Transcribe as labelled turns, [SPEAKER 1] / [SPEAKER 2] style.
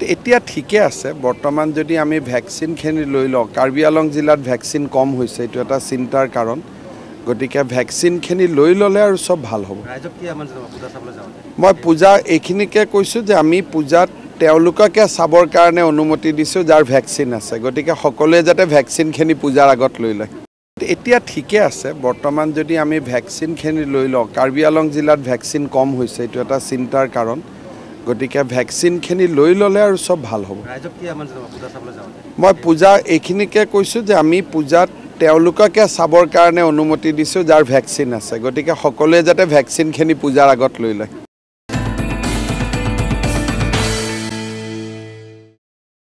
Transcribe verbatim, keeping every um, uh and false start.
[SPEAKER 1] এতিয়া ঠিকে আছে বৰ্তমান যদি আমি ভ্যাকচিনখিনি লৈ লওঁ কাৰ্বি আলং জিলাত ভ্যাকচিন কম হৈছে এটো এটা চিন্তাৰ কাৰণ গতিকে ভ্যাকচিনখিনি লৈ ললে আৰু সব ভাল হ'ব
[SPEAKER 2] ৰাইজক কি আমাৰ পূজা চাবলৈ যাওঁ
[SPEAKER 1] মই পূজা এইখিনিকে কৈছো যে আমি পূজাত তেওঁলোককে চাবৰ কাৰণে অনুমতি দিছো যাৰ ভ্যাকচিন আছে গতিকে সকলোৱে যাতে ভ্যাকচিনখিনি পূজাৰ আগত লৈ লয় এতিয়া ঠিকে আছে বৰ্তমান যদি আমি ভ্যাকচিনখিনি লৈ লওঁ কাৰ্বি আলং জিলাত ভ্যাকচিন কম হৈছে এটো এটা চিন্তাৰ কাৰণ গতিকে ভ্যাকচিনখিনি লৈ ললে আৰু সব ভাল হ'ব
[SPEAKER 2] ৰাইজক কি আমাৰ পূজা চাবলৈ যাওঁ
[SPEAKER 1] মই পূজা এইখিনিকে কৈছো যে আমি পূজাত তেওঁলোককে চাবৰ কাৰণে অনুমতি দিছো যাৰ ভ্যাকচিন আছে গতিকে সকলোৱে যাতে ভ্যাকচিনখিনি পূজাৰ আগত লৈ লয়